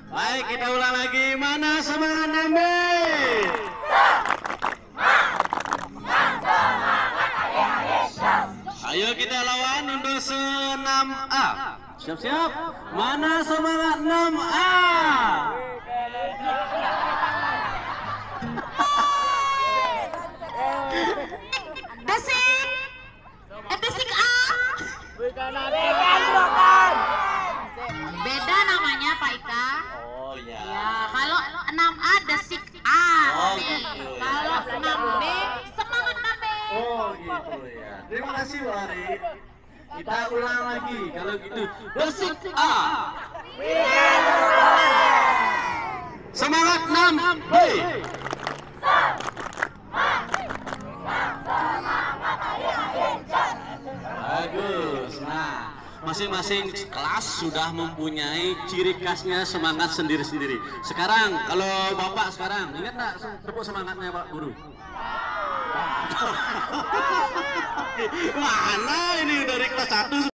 Baik, kita ulang lagi. Mana semangat Nambe? Ayo kita lawan untuk 6A. Siap-siap. Mana semangat 6A? Desik A. Beda namanya Pak Ika. Oh ya. Ya, kalau 6A Desik A. Oh, Nih. gitu. Kalau 6B semangat Nambe. Oh gitu ya. Terima kasih Wari. Kita ulang lagi kalau gitu. Desik A. Semangat 6B. Bagus. Nah, masing-masing kelas sudah mempunyai ciri khasnya semangat sendiri-sendiri. Sekarang kalau Bapak sekarang ingat nggak tepuk semangatnya Pak Guru? Mana ini dari kelas 1